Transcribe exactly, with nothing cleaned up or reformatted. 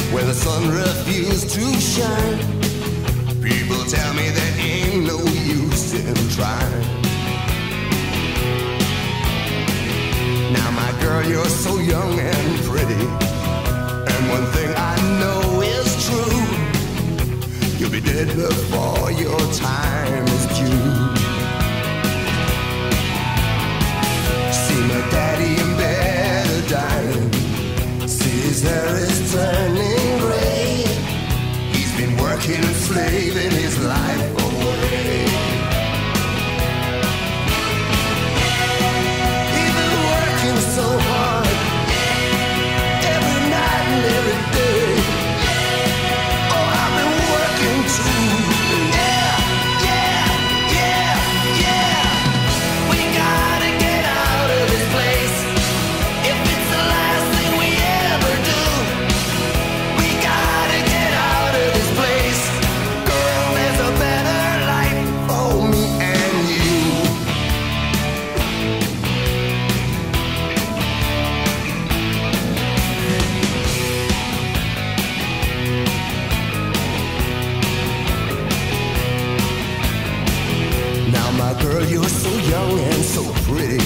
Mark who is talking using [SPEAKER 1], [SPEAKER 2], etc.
[SPEAKER 1] where the sun refused to shine. People tell me there ain't no use in trying. Now my girl, you're so young and pretty, and one thing I know is true: you'll be dead before your time is due. See my daddy in bed dying, see his hair is turning gray. He's been working and slaving his life away. He's been working so hard, every night and every day. Oh, I've been working too. Yeah, yeah, yeah, yeah. We gotta get out of this place. If it's the last thing we ever do, we gotta get out of this place. Girl, there's a better life for me and you. Now my girl, you're so young and so pretty,